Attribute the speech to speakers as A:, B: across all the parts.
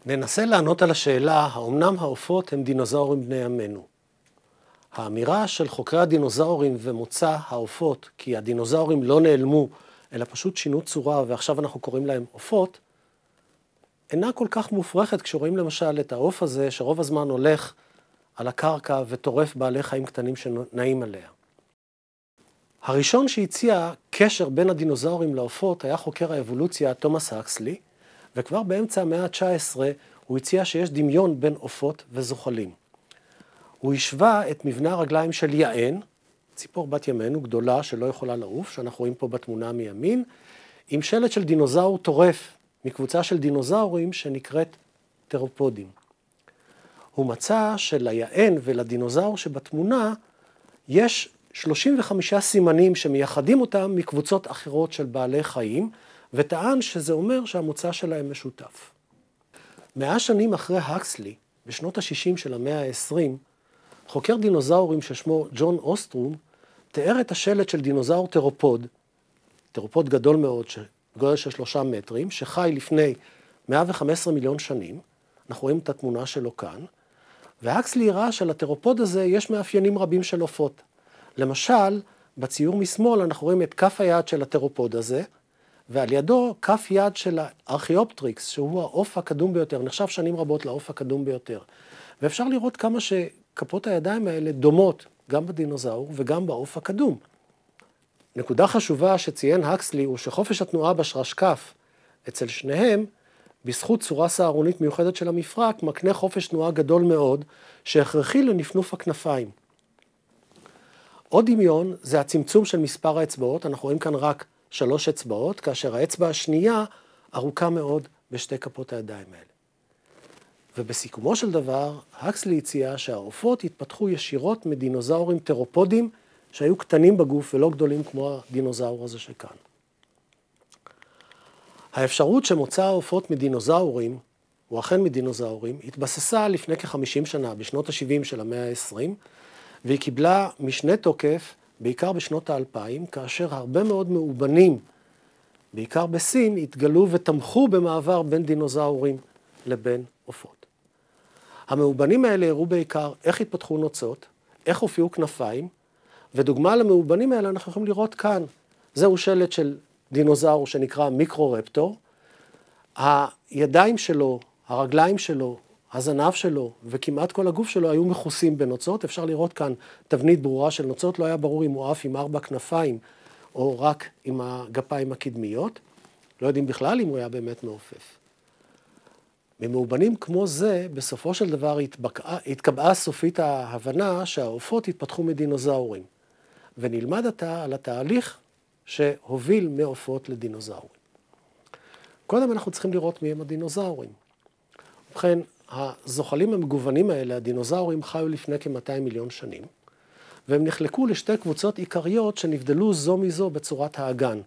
A: ננסה לענות על השאלה, האומנם העופות הם דינוזאורים בני ימינו? האמירה של חוקרי הדינוזאורים ומוצא העופות, כי הדינוזאורים לא נעלמו, אלא פשוט שינו צורה ועכשיו אנחנו קוראים להם עופות, אינה כל כך מופרכת כשרואים למשל את העוף הזה שרוב הזמן הולך על הקרקע וטורף בעלי חיים קטנים שנעים עליה. הראשון שהציע קשר בין הדינוזאורים לעופות היה חוקר האבולוציה תומאס הקסלי, וכבר באמצע המאה ה-19 הוא הציע שיש דמיון בין עופות וזוחלים. הוא השווה את מבנה הרגליים של יען, ציפור בת ימינו גדולה שלא יכולה לעוף, שאנחנו רואים פה בתמונה מימין, עם שלט של דינוזאור טורף מקבוצה של דינוזאורים שנקראת תרופודים. הוא מצא שליען ולדינוזאור שבתמונה יש 35 סימנים שמייחדים אותם מקבוצות אחרות של בעלי חיים, וטען שזה אומר שהמוצא שלהם משותף. 100 שנים אחרי הקסלי, בשנות ה-60 של המאה ה-20, חוקר דינוזאורים ששמו ג'ון אוסטרום, תיאר את השלט של דינוזאור תרופוד גדול מאוד, גודל של 3 מטרים, שחי לפני 115 מיליון שנים, אנחנו רואים את התמונה שלו כאן, והקסלי הראה שלתרופוד הזה יש מאפיינים רבים של עופות. למשל, בציור משמאל אנחנו רואים את כף היד של התרופוד הזה, ועל ידו כף יד של הארכיאופטריקס, שהוא העוף הקדום ביותר, נחשב שנים רבות לעוף הקדום ביותר. ואפשר לראות כמה שכפות הידיים האלה דומות גם בדינוזאור וגם בעוף הקדום. נקודה חשובה שציין הקסלי הוא שחופש התנועה בשרשקף אצל שניהם, בזכות צורה סהרונית מיוחדת של המפרק, מקנה חופש תנועה גדול מאוד, שהכרחי לנפנוף הכנפיים. עוד דמיון זה הצמצום של מספר האצבעות, אנחנו רואים כאן רק 3 אצבעות, כאשר האצבע השנייה ארוכה מאוד בשתי כפות הידיים האלה. ובסיכומו של דבר, הקסלי הציע שהעופות התפתחו ישירות מדינוזאורים תרופודים, שהיו קטנים בגוף ולא גדולים כמו הדינוזאור הזה שכאן. האפשרות שמוצא העופות מדינוזאורים, או אכן מדינוזאורים, התבססה לפני כ-50 שנה, בשנות ה-70 של המאה ה-20, והיא קיבלה משנה תוקף, בעיקר בשנות ה-2000, כאשר הרבה מאוד מאובנים, בעיקר בסין, התגלו ותמכו במעבר בין דינוזאורים לבין עופות. המאובנים האלה הראו בעיקר איך התפתחו נוצות, איך הופיעו כנפיים, ודוגמה למאובנים האלה אנחנו יכולים לראות כאן. זהו שלט של דינוזאור שנקרא מיקרו-רפטור. הידיים שלו, הרגליים שלו, הזנב שלו וכמעט כל הגוף שלו היו מכוסים בנוצות. אפשר לראות כאן תבנית ברורה של נוצות, לא היה ברור אם הוא עף עם 4 כנפיים או רק עם הגפיים הקדמיות. לא יודעים בכלל אם הוא היה באמת מעופף. ממאובנים כמו זה, בסופו של דבר התקבעה סופית ההבנה שהעופות התפתחו מדינוזאורים. ונלמד עתה על התהליך שהוביל מעופות לדינוזאורים. קודם אנחנו צריכים לראות מי הם הדינוזאורים. ובכן, הזוחלים המגוונים האלה, הדינוזאורים, חיו לפני כ-200 מיליון שנים, והם נחלקו לשתי קבוצות עיקריות שנבדלו זו מזו בצורת האגן.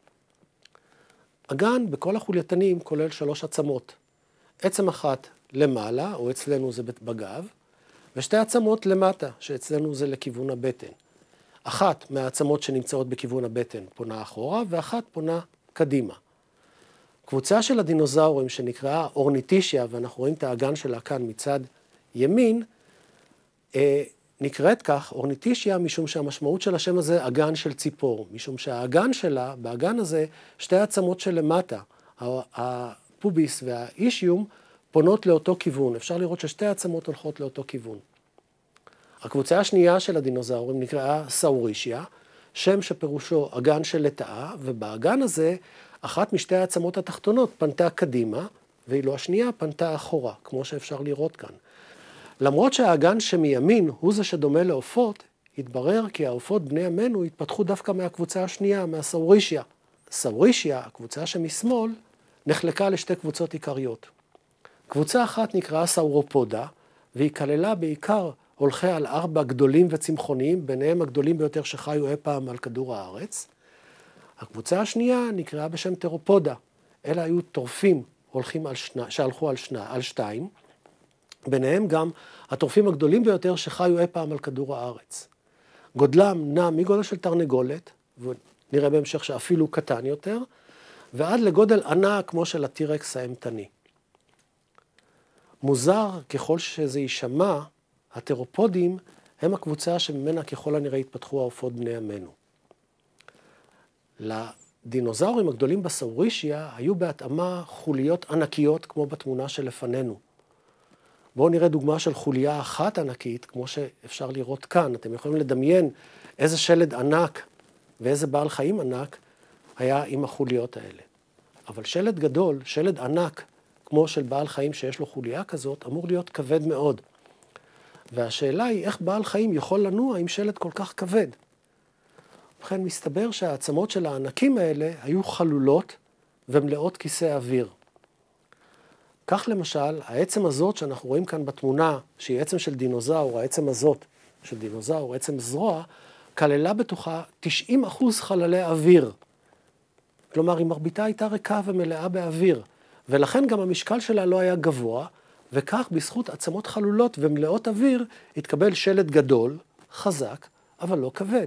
A: אגן בכל החולייתנים כולל 3 עצמות. עצם אחת למעלה, או אצלנו זה בגב, ושתי עצמות למטה, שאצלנו זה לכיוון הבטן. אחת מהעצמות שנמצאות בכיוון הבטן פונה אחורה, ואחת פונה קדימה. קבוצה של הדינוזאורים שנקראה אורניטישיה, ואנחנו רואים את האגן שלה כאן מצד ימין, נקראת כך אורניטישיה משום שהמשמעות של השם הזה אגן של ציפור, משום שהאגן שלה, באגן הזה, שתי העצמות שלמטה, הפוביס והאישיום, פונות לאותו כיוון. אפשר לראות ששתי העצמות הולכות לאותו כיוון. הקבוצה השנייה של הדינוזאורים נקראה סאורישיה, שם שפירושו אגן של לטאה, ובאגן הזה אחת משתי העצמות התחתונות פנתה קדימה, ואילו השנייה פנתה אחורה, כמו שאפשר לראות כאן. למרות שהאגן שמימין הוא זה שדומה לעופות, התברר כי העופות בני ימינו התפתחו דווקא מהקבוצה השנייה, מהסאורישיה. סאורישיה, הקבוצה שמשמאל, נחלקה לשתי קבוצות עיקריות. קבוצה אחת נקראה סאורופודה, והיא כללה בעיקר הולכי על 4 גדולים וצמחוניים, ביניהם הגדולים ביותר שחיו אי פעם על כדור הארץ. הקבוצה השנייה נקראה בשם תרופודה. אלה היו טורפים שהלכו על 2, ביניהם גם הטורפים הגדולים ביותר שחיו אי פעם על כדור הארץ. גודלם נע מגודל של תרנגולת, ונראה בהמשך שאפילו קטן יותר, ועד לגודל ענק כמו של הטירקס האימתני. מוזר ככל שזה יישמע, התרופודים הם הקבוצה שממנה ככל הנראה התפתחו העופות בני ימינו. לדינוזאורים הגדולים בסאורישיה היו בהתאמה חוליות ענקיות כמו בתמונה שלפנינו. בואו נראה דוגמה של חוליה אחת ענקית, כמו שאפשר לראות כאן. אתם יכולים לדמיין איזה שלד ענק ואיזה בעל חיים ענק היה עם החוליות האלה. אבל שלד גדול, שלד ענק, כמו של בעל חיים שיש לו חוליה כזאת, אמור להיות כבד מאוד. והשאלה היא איך בעל חיים יכול לנוע עם שלד כל כך כבד. ובכן, מסתבר שהעצמות של הענקים האלה היו חלולות ומלאות כיסא אוויר. כך למשל, העצם הזאת שאנחנו רואים כאן בתמונה, שהיא עצם של דינוזאור, העצם הזאת של דינוזאור, עצם זרוע, כללה בתוכה 90% חללי אוויר. כלומר, היא מרביתה הייתה ריקה ומלאה באוויר, ולכן גם המשקל שלה לא היה גבוה, וכך בזכות עצמות חלולות ומלאות אוויר, התקבל שלד גדול, חזק, אבל לא כבד.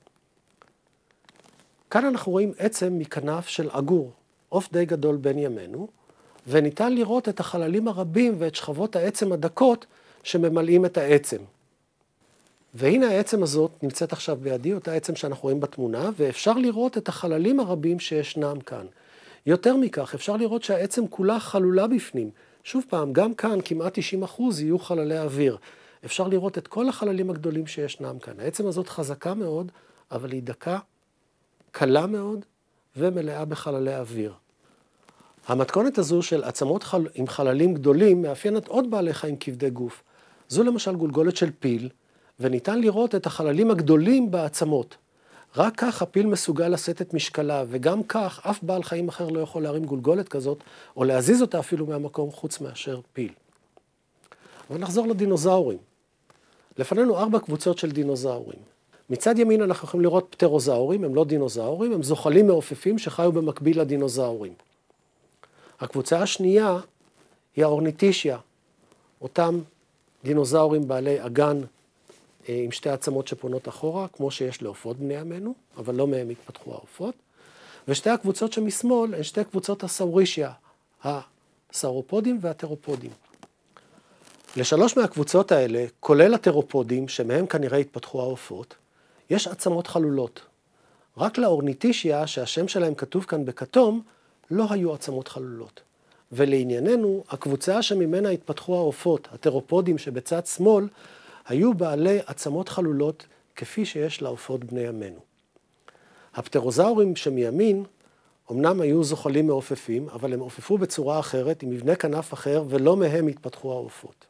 A: כאן אנחנו רואים עצם מכנף של עגור, עוף די גדול בין ימינו, וניתן לראות את החללים הרבים ואת שכבות העצם הדקות שממלאים את העצם. והנה העצם הזאת נמצאת עכשיו בידי, אותה עצם שאנחנו רואים בתמונה, ואפשר לראות את החללים הרבים שישנם כאן. יותר מכך, אפשר לראות שהעצם כולה חלולה בפנים. שוב פעם, גם כאן כמעט 90% יהיו חללי אוויר. אפשר לראות את כל החללים הגדולים שישנם כאן. העצם הזאת חזקה מאוד, אבל היא דקה, קלה מאוד ומלאה בחללי אוויר. המתכונת הזו של עצמות עם חללים גדולים מאפיינת עוד בעלי חיים כבדי גוף. זו למשל גולגולת של פיל, וניתן לראות את החללים הגדולים בעצמות. רק כך הפיל מסוגל לשאת את משקלה, וגם כך אף בעל חיים אחר לא יכול להרים גולגולת כזאת, או להזיז אותה אפילו מהמקום חוץ מאשר פיל. אבל נחזור לדינוזאורים. לפנינו 4 קבוצות של דינוזאורים. מצד ימין אנחנו יכולים לראות פטרוזאורים, הם לא דינוזאורים, הם זוחלים מעופפים שחיו במקביל לדינוזאורים. הקבוצה השנייה היא האורניטישיה, אותם דינוזאורים בעלי אגן עם 2 עצמות שפונות אחורה, כמו שיש לעופות בני ימינו, אבל לא מהם התפתחו העופות. ושתי הקבוצות שמשמאל הן 2 קבוצות הסאורישיה, הסאורופודים והתרופודים. ל3 מהקבוצות האלה, כולל התרופודים, שמהם כנראה התפתחו העופות, יש עצמות חלולות. רק לאורניטישיה, שהשם שלהם כתוב כאן בכתום, לא היו עצמות חלולות. ולענייננו, הקבוצה שממנה התפתחו העופות, התרופודים שבצד שמאל, היו בעלי עצמות חלולות כפי שיש לעופות בני ימינו. הפטרוזאורים שמימין, אמנם היו זוחלים מעופפים, אבל הם עופפו בצורה אחרת, עם מבנה כנף אחר, ולא מהם התפתחו העופות.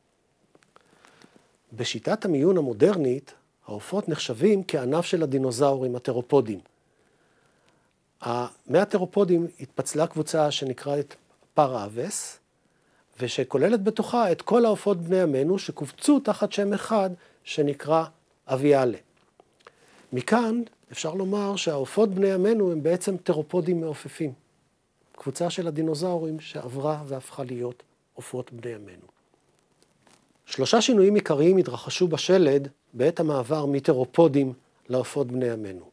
A: בשיטת המיון המודרנית, העופות נחשבים כענף של הדינוזאורים, התרופודים. מהתרופודים התפצלה קבוצה שנקראת פראבס, ושכוללת בתוכה את כל העופות בני ימינו שקופצו תחת שם אחד שנקרא אביאלה. מכאן אפשר לומר שהעופות בני ימינו הם בעצם תרופודים מעופפים. קבוצה של הדינוזאורים שעברה והפכה להיות עופות בני ימינו. 3 שינויים עיקריים התרחשו בשלד בעת המעבר מתרופודים לעופות בני ימינו.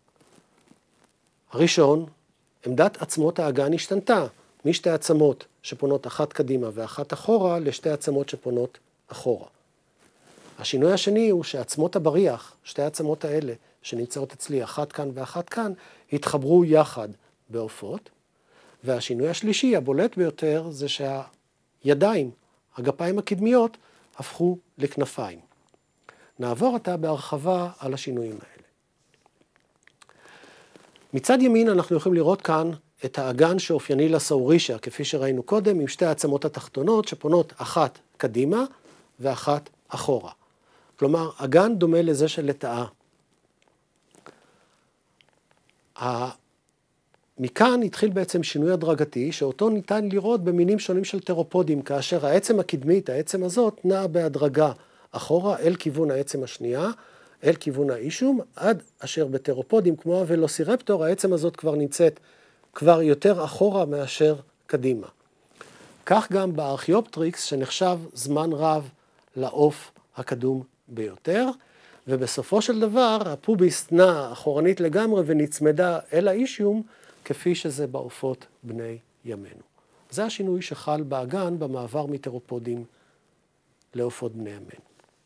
A: הראשון, עמדת עצמות האגן השתנתה מ2 עצמות שפונות אחת קדימה ואחת אחורה ל2 עצמות שפונות אחורה. השינוי השני הוא שעצמות הבריח, 2 עצמות האלה שנמצאות אצלי אחת כאן ואחת כאן, התחברו יחד בעופות. והשינוי השלישי, הבולט ביותר, זה שהידיים, הגפיים הקדמיות, הפכו לכנפיים. נעבור עתה בהרחבה על השינויים האלה. מצד ימין אנחנו יכולים לראות כאן את האגן שאופייני לסאורישיה, כפי שראינו קודם, עם 2 העצמות התחתונות שפונות אחת קדימה ואחת אחורה. כלומר, אגן דומה לזה של לטאה. מכאן התחיל בעצם שינוי הדרגתי, שאותו ניתן לראות במינים שונים של תרופודים, כאשר העצם הקדמית, העצם הזאת, נעה בהדרגה אחורה אל כיוון העצם השנייה, אל כיוון האישום, עד אשר בתרופודים כמו הוולוסירפטור, העצם הזאת כבר נמצאת כבר יותר אחורה מאשר קדימה. כך גם בארכיאופטריקס, שנחשב זמן רב לעוף הקדום ביותר, ובסופו של דבר הפוביס נעה אחורנית לגמרי ונצמדה אל האישיום, כפי שזה בעופות בני ימינו. זה השינוי שחל באגן במעבר מתרופודים לעופות בני ימינו.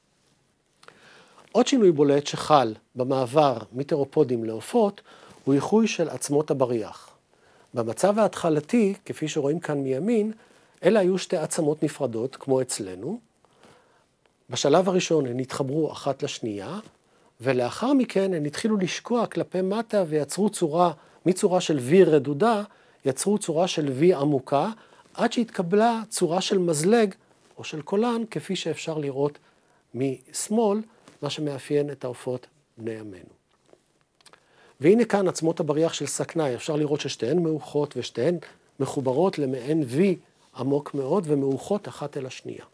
A: עוד שינוי בולט שחל במעבר מתרופודים לעופות הוא איחוי של עצמות הבריח. במצב ההתחלתי, כפי שרואים כאן מימין, אלה היו שתי עצמות נפרדות, כמו אצלנו. בשלב הראשון הן התחברו אחת לשנייה, ולאחר מכן הן התחילו לשקוע כלפי מטה ויצרו צורה, מצורה של V רדודה, יצרו צורה של V עמוקה, עד שהתקבלה צורה של מזלג או של קולן, כפי שאפשר לראות משמאל, מה שמאפיין את העופות בני ימינו. והנה כאן עצמות הבריח של סכנאי, אפשר לראות ששתיהן מאוחות ושתיהן מחוברות למעין V עמוק מאוד ומאוחות אחת אל השנייה.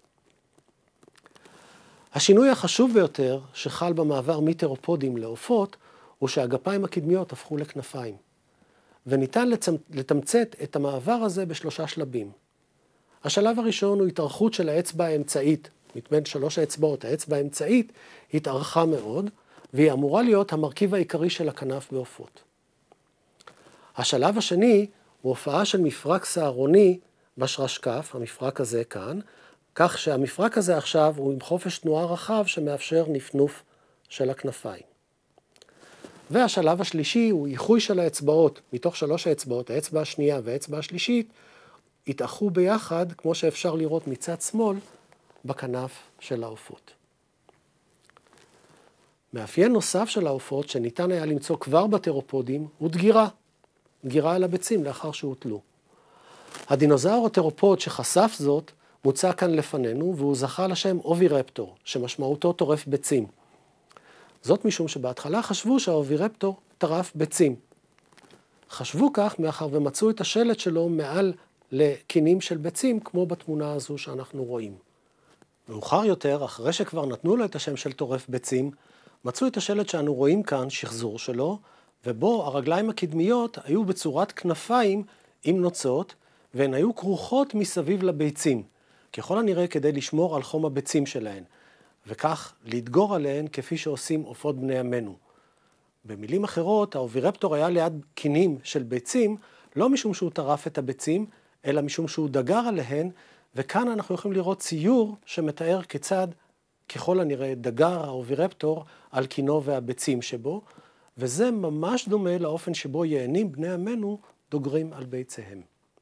A: השינוי החשוב ביותר שחל במעבר מתרופודים לעופות הוא שהגפיים הקדמיות הפכו לכנפיים. וניתן לתמצת את המעבר הזה בשלושה שלבים. השלב הראשון הוא התארכות של האצבע האמצעית, מבין 3 האצבעות, האצבע האמצעית התארכה מאוד, והיא אמורה להיות המרכיב העיקרי של הכנף בעופות. השלב השני הוא הופעה של מפרק שערוני בשרשקף, המפרק הזה כאן, כך שהמפרק הזה עכשיו הוא עם חופש תנועה רחב שמאפשר נפנוף של הכנפיים. והשלב השלישי הוא איחוי של האצבעות, מתוך 3 האצבעות, האצבע השנייה והאצבע השלישית, התאחו ביחד, כמו שאפשר לראות מצד שמאל, בכנף של העופות. מאפיין נוסף של העופות שניתן היה למצוא כבר בתרופודים הוא דגירה. דגירה על הביצים לאחר שהוטלו. הדינוזאור התרופוד שחשף זאת מוצא כאן לפנינו והוא זכה לשם אובירפטור, שמשמעותו טורף ביצים. זאת משום שבהתחלה חשבו שהאובירפטור טרף ביצים. חשבו כך מאחר ומצאו את השלט שלו מעל לקינים של ביצים, כמו בתמונה הזו שאנחנו רואים. מאוחר יותר, אחרי שכבר נתנו לו את השם של טורף ביצים, מצאו את השלט שאנו רואים כאן, שחזור שלו, ובו הרגליים הקדמיות היו בצורת כנפיים עם נוצות, והן היו כרוכות מסביב לביצים, ככל הנראה כדי לשמור על חום הביצים שלהן, וכך לדגור עליהן כפי שעושים עופות בני ימינו. במילים אחרות, האובירפטור היה ליד קינים של ביצים, לא משום שהוא טרף את הביצים, אלא משום שהוא דגר עליהן, וכאן אנחנו יכולים לראות ציור שמתאר כיצד, ככל הנראה, דגר האובירפטור על קינו והביצים שבו, וזה ממש דומה לאופן שבו יענים בני ימינו דוגרים על ביציהם.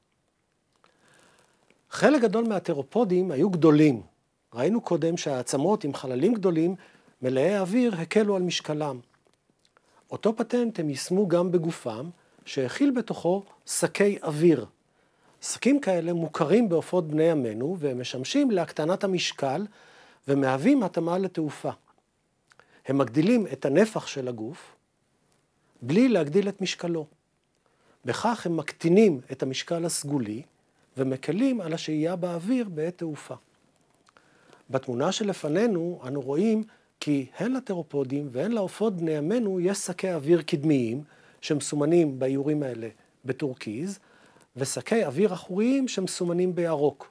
A: חלק גדול מהתרופודים היו גדולים. ראינו קודם שהעצמות עם חללים גדולים, מלאי אוויר, הקלו על משקלם. אותו פטנט הם יישמו גם בגופם, שהכיל בתוכו שקי אוויר. שקים כאלה מוכרים בעופות בני ימינו, והם משמשים להקטנת המשקל, ומהווים התאמה לתעופה. הם מגדילים את הנפח של הגוף, בלי להגדיל את משקלו. בכך הם מקטינים את המשקל הסגולי, ומקלים על השהייה באוויר בעת תעופה. בתמונה שלפנינו אנו רואים כי הן לתרופודים והן לעופות בני ימינו יש שקי אוויר קדמיים שמסומנים באיורים האלה בטורקיז, ושקי אוויר אחוריים שמסומנים בירוק.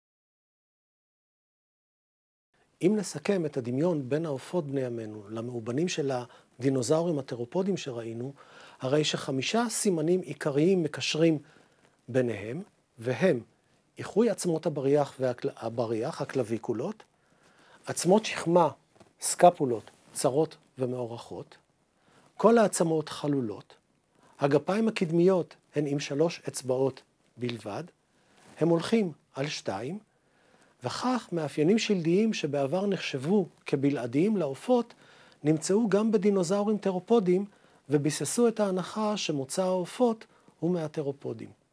A: אם נסכם את הדמיון בין העופות בני ימינו למאובנים של הדינוזאורים התרופודים שראינו, הרי ש5 סימנים עיקריים מקשרים ביניהם, והם איחוי עצמות הבריח, הקלביקולות, עצמות שכמה, סקפולות, צרות ומאורכות, כל העצמות חלולות, הגפיים הקדמיות הן עם 3 אצבעות בלבד, הם הולכים על 2, וכך מאפיינים שלדיים שבעבר נחשבו כבלעדיים לעופות, נמצאו גם בדינוזאורים תרופודים, וביססו את ההנחה שמוצא העופות הוא מהתרופודים.